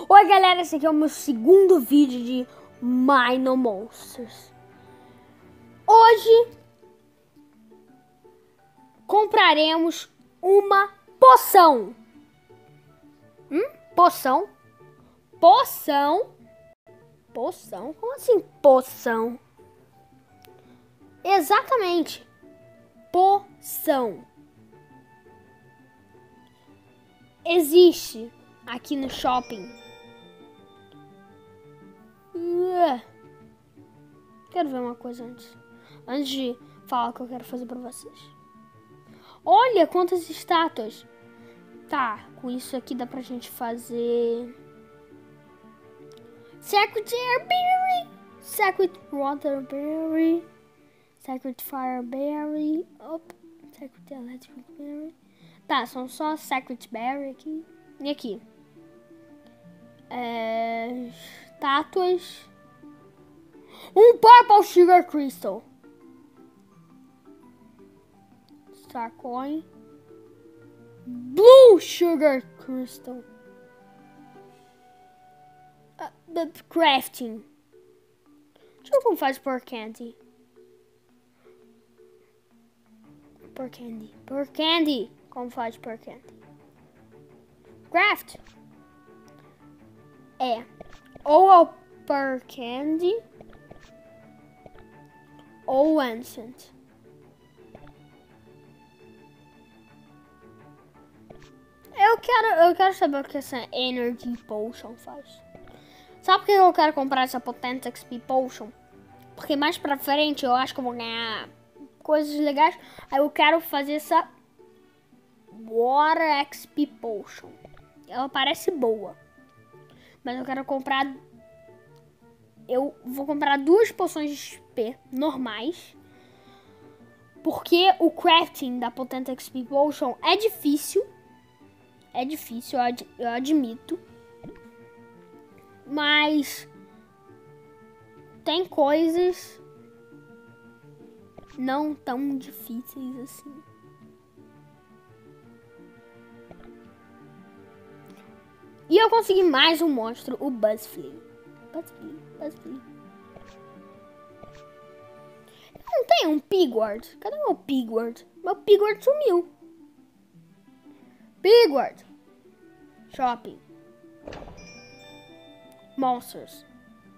Oi galera, esse aqui é o meu segundo vídeo de Mino Monsters. Hoje compraremos uma poção. Poção? Poção? Poção? Como assim poção? Exatamente. Poção. Existe aqui no shopping. Quero ver uma coisa antes de falar o que eu quero fazer pra vocês. Olha quantas estátuas. Tá, com isso aqui dá pra gente fazer Sacred Airberry, Sacred Waterberry, Sacred Fireberry, Sacred Electric Berry. Tá, são só Sacred Berry aqui. E aqui estátuas. Um Purple Sugar Crystal, Star Coin, Blue Sugar Crystal, the Crafting. Deixa eu ver como faz por candy. Por candy. Como faz por candy? Craft. Ou é o per candy ou ancient. Eu quero saber o que essa Energy Potion faz. Sabe por que eu quero comprar essa Potent XP Potion? Porque mais pra frente eu acho que eu vou ganhar coisas legais. Aí eu quero fazer essa Water XP Potion. Ela parece boa, mas eu quero comprar. Eu vou comprar 2 poções de XP normais. Porque o crafting da Potent XP Potion é difícil. É difícil, eu admito. Mas tem coisas não tão difíceis assim. E eu consegui mais um monstro, o Buzzflea. Buzzflea. Não tem um Pigward? Cadê meu Pigward? Meu Pigward sumiu. Pigward. Shopping. Monsters.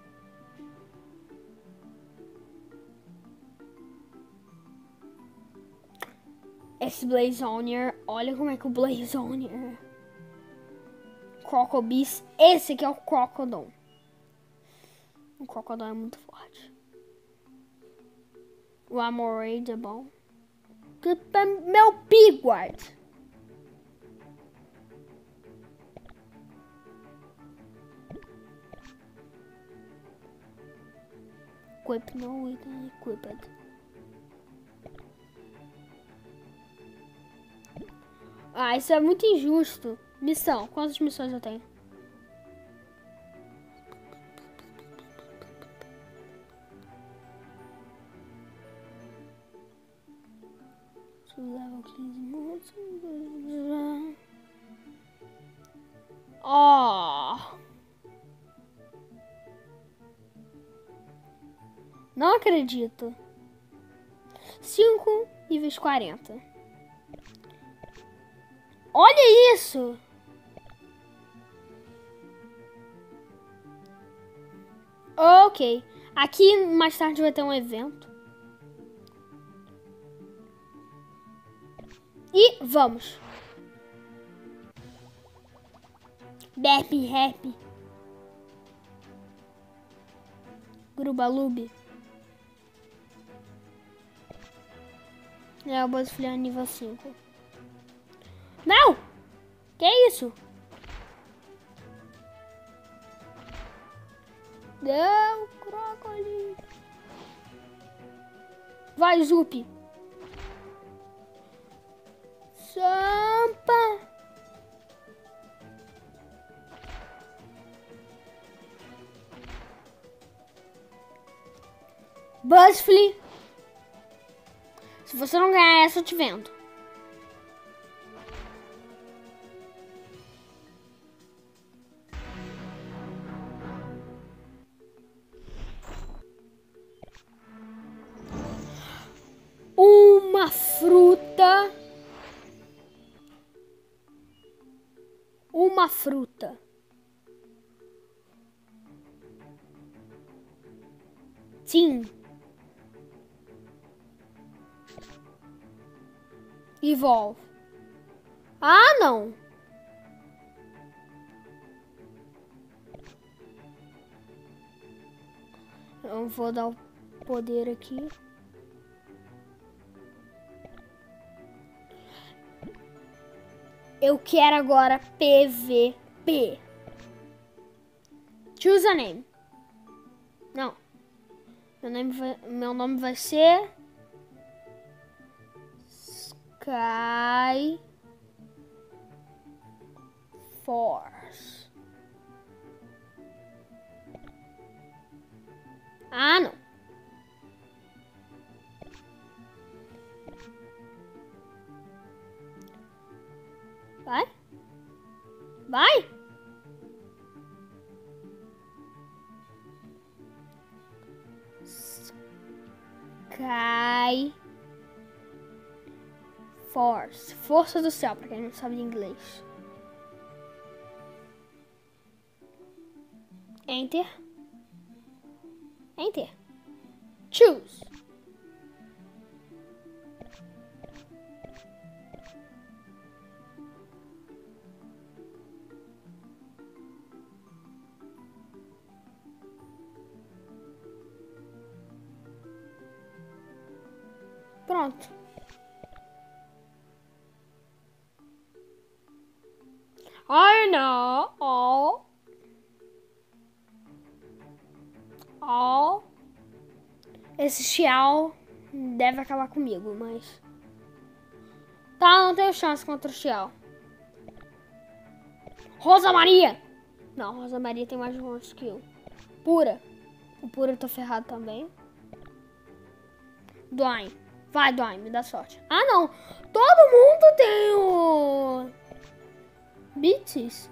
Esse Blazonier. Olha como é que o Blazonier. Crocobeast. Esse aqui é o Crocodon. O Crocodon é muito forte. O Amoraid é bom. Meu Pigward. Equip no equipped. Ah, isso é muito injusto. Missão. Quantas missões eu tenho? Level 15 minutos. Não acredito. 5 níveis 40. Olha isso! Ok. Aqui mais tarde vai ter um evento. E vamos. Happy. Grubalube. É o Buzzflea nível 5. Não! Que é isso? Não, Crocodile. Vai, Zup. Sampa. Buzzflea. Se você não ganhar essa, eu te vendo. uma fruta. Sim. Evolve. Ah, não. Eu vou dar o poder aqui. Eu quero agora PVP. Choose a name. Não. Meu nome vai ser Sky Force. Ah, não. Vai? Vai? Sky Force. Força do céu, pra quem não sabe inglês. Enter. Enter. Choose. Pronto. I know all. Esse Xiao deve acabar comigo, mas... Tá, não tenho chance contra o Xiao. Rosa Maria! Não, Rosa Maria tem mais pontos que eu. Pura. O Pura eu tô ferrado também. Dwayne. Vai, Dwayne, me dá sorte. Ah, não. Todo mundo tem o... Beats.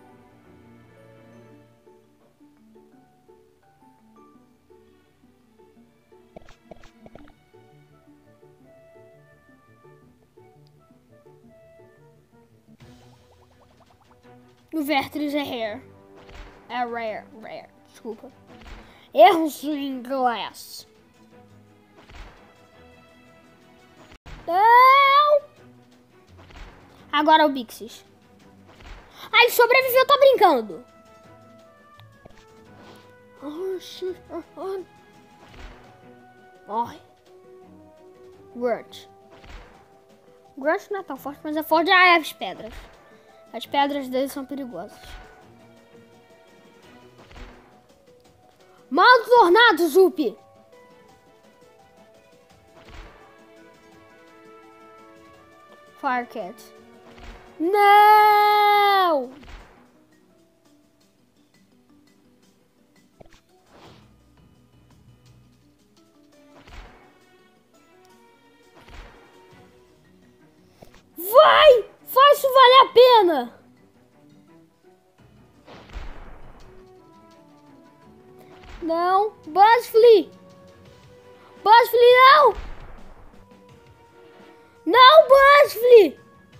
O Vertris é rare. É rare. Desculpa. Erros em inglês. Não! Agora o Bixis. Ai, sobreviveu, tá brincando. Morre. Grunt. Grunt não é tão forte, mas é forte as pedras. As pedras dele são perigosas. Mal tornado, Zup! Firecat. Não! Vai! Faz isso valer a pena! Não! Buzzfly! Buzzfly, não! Não, Buzzfly!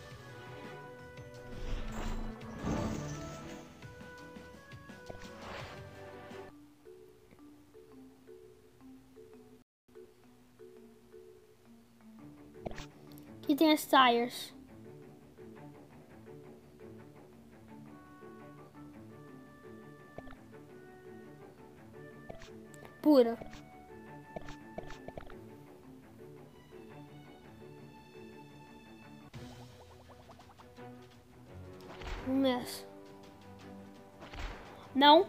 Aqui tem as tires. Pura. Começa. Não.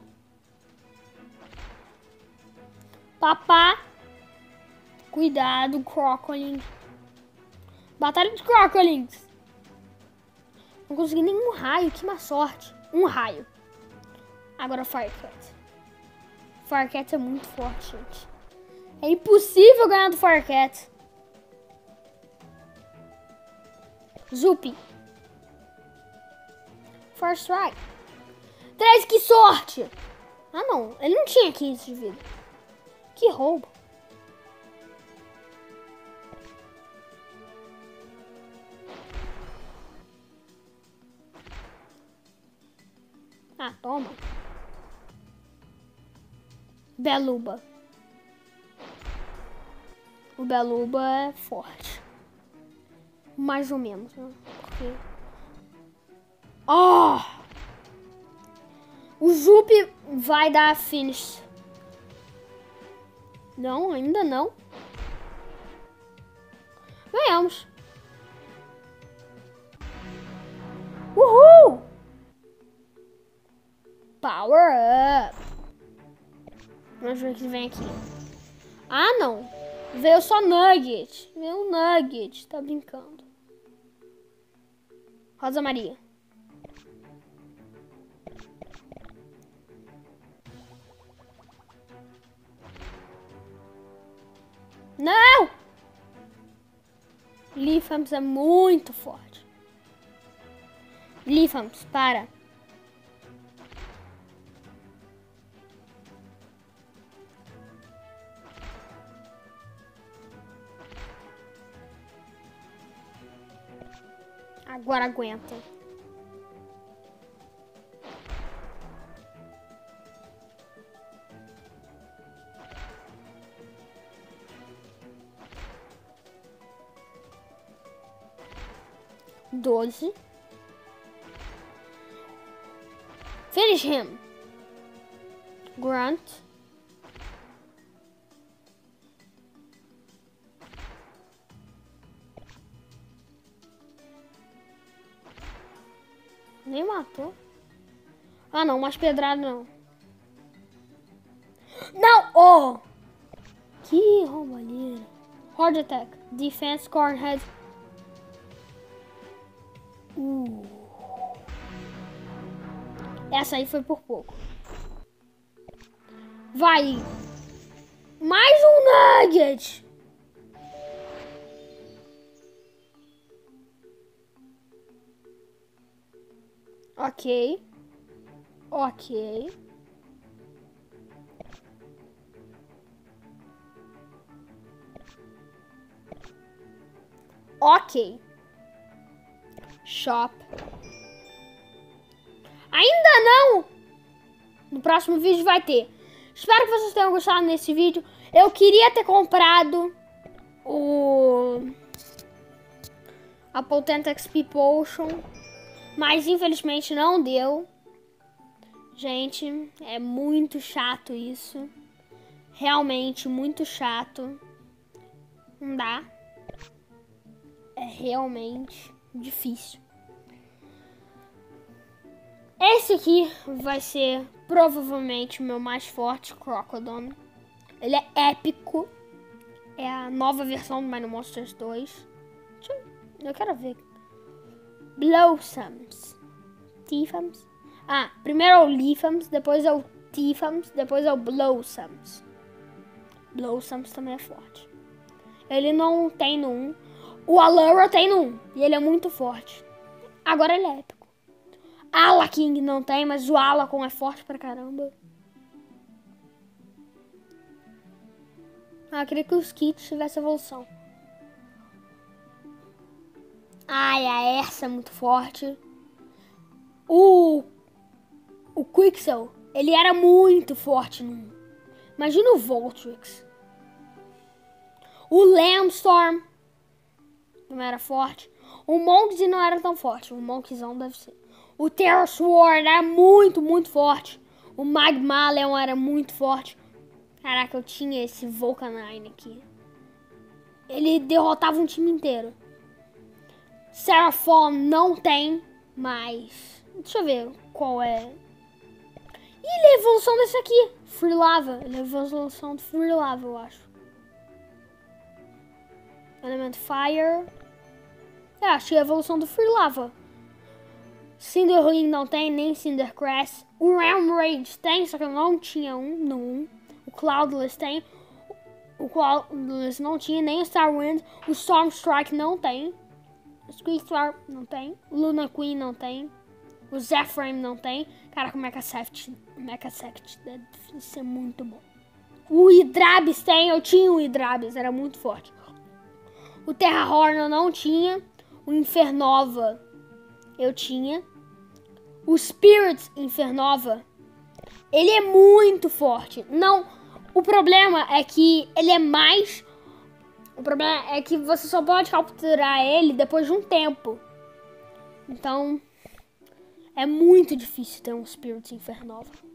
Papá. Cuidado, Crocoling. Batalha de Crocolings. Não consegui nenhum raio, que má sorte. Um raio. Agora Firecat. Firecat é muito forte, gente. É impossível ganhar do Firecat. Zup. First strike. 3, que sorte. Ah, não. Ele não tinha 15 de vida. Que roubo. Ah, toma. Beluba. O Beluba é forte. Mais ou menos, né? Porque... Oh! O Jup vai dar finish. Não, ainda não. Ganhamos. Uhul! Power up. Vamos ver o que vem aqui. Ah, não. Veio só Nugget. Veio um Nugget. Tá brincando. Rosa Maria. Não! Lifams é muito forte. Lifams, para. Agora aguenta. Doze. Finish him. Grunt. Nem matou. Ah, não. Mais pedrada, não. Não! Oh! Que roubalheira. Hard attack. Defense, cornhead. Essa aí foi por pouco. Vai. Mais um nugget. Ok. Ok. Ok. Shop. Ainda não! No próximo vídeo vai ter. Espero que vocês tenham gostado desse vídeo. Eu queria ter comprado a Potent XP Potion, mas infelizmente não deu. Gente, é muito chato isso. Realmente muito chato. Não dá. É realmente difícil. Esse aqui vai ser provavelmente o meu mais forte Crocodon. Ele é épico. É a nova versão do Mine Monsters 2. Eu quero ver. Blossoms. Tifams. Ah, primeiro é o Lifams, depois é o Tifams, depois é o Blossoms. Blossoms também é forte. Ele não tem no 1. O Allura tem no 1. E ele é muito forte. Agora ele é épico. Alaking não tem, mas o Alakon é forte pra caramba. Ah, eu queria que os kits tivessem evolução. Ai, a Ersa é muito forte. O Quixel, ele era muito forte no 1. Imagina o Voltrix. O Lambstorm não era forte. O Monkey não era tão forte. O Monkeyzão deve ser. O Terror Sword era muito, muito forte. O Magmaleon era muito forte. Caraca, eu tinha esse Volcanine aqui. Ele derrotava um time inteiro. Seraphon não tem, mas... Deixa eu ver qual é. Ih, ele é a evolução desse aqui. Free Lava. Ele é a evolução do Free Lava, eu acho. Element Fire. É, achei a evolução do Free Lava. Cinderruin não tem, nem Cindercrest. O Realm Rage tem, só que eu não tinha no 1. O Cloudless tem. O Cloudless não tinha, nem o Starwind. O Stormstrike não tem. O Squeakstar não tem. O Luna Queen não tem. O Zephrame não tem. Caraca, o Mecha Sect deve ser muito bom. O Hydrabis tem, eu tinha o Hydrabis, era muito forte. O Terrahorn eu não tinha. O Infernova eu tinha. O Spirit Infernova, ele é muito forte. Não, o problema é que ele é mais... O problema é que você só pode capturar ele depois de um tempo. Então, é muito difícil ter um Spirit Infernova.